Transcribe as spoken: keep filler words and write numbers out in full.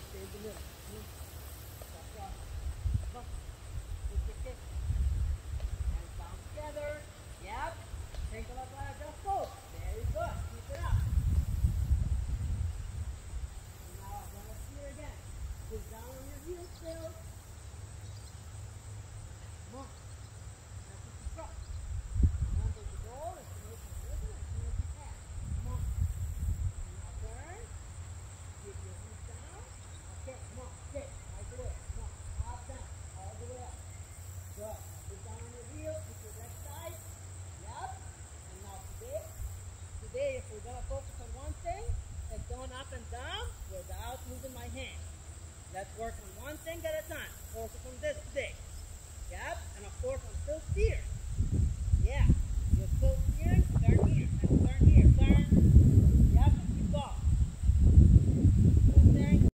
stay in the middle. Come on. Stop, stop. Come on. Kick, kick, kick. Hands down together. Yep. Take the left leg, just both. Very good. Keep it up. And now I'm going to here again. Push down on your heels still. Come on. That's what you struck. Remember the goal is to make it rhythm as soon as you can. Come on. And now turn. Get your feet down. Okay, come on. Kick. Right away. Come on. Up, down. All the way up. Good. Push down on your heels. Push your left side. Yep. And now today, today if we're going to focus on one thing, it's going up and down without moving my hand. Let's work on one thing at a time. Focus on this today. Yep. And of course, I'm still steer.